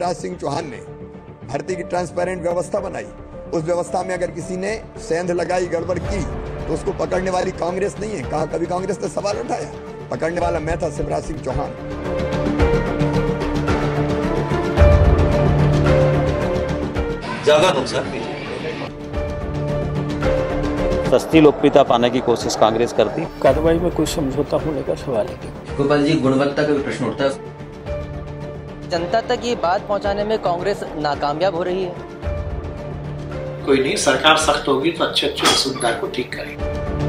शिवराज सिंह चौहान ने भर्ती की ट्रांसपेरेंट व्यवस्था बनाई। उस व्यवस्था में अगर किसी ने सेंध लगाई, गड़बड़ की, तो उसको पकड़ने वाली कांग्रेस नहीं है। कहा कभी कांग्रेस ने सवाल उठाया? पकड़ने वाला मैं था, शिवराज सिंह चौहान। ज्यादा नुकसान भी सस्ती लोकप्रियता पाने की कोशिश कांग्रेस करती। कार्रवाई में कोई समझौता होने का सवाल है। गोपाल जी, गुणवत्ता का भी प्रश्न उठता है। जनता तक ये बात पहुंचाने में कांग्रेस नाकामयाब हो रही है। कोई नहीं, सरकार सख्त होगी तो अच्छे सुविधा को ठीक करेगी।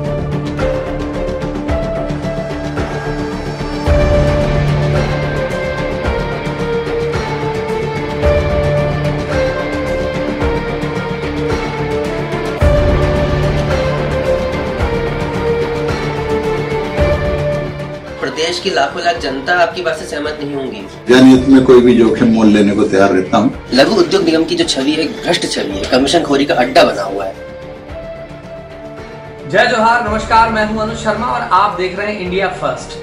प्रदेश की लाखों लाख जनता आपकी बात से सहमत नहीं होंगी। जनहित में कोई भी जोखिम मोल लेने को तैयार रहता हूँ। लघु उद्योग निगम की जो छवि है, भ्रष्ट छवि है, कमीशन खोरी का अड्डा बना हुआ है। जय जोहार, नमस्कार, मैं हूं अनुज शर्मा और आप देख रहे हैं इंडिया फर्स्ट।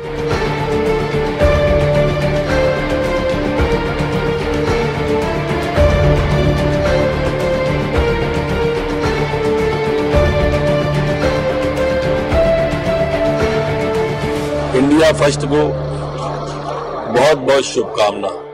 इंडिया फर्स्ट को बहुत बहुत शुभकामना।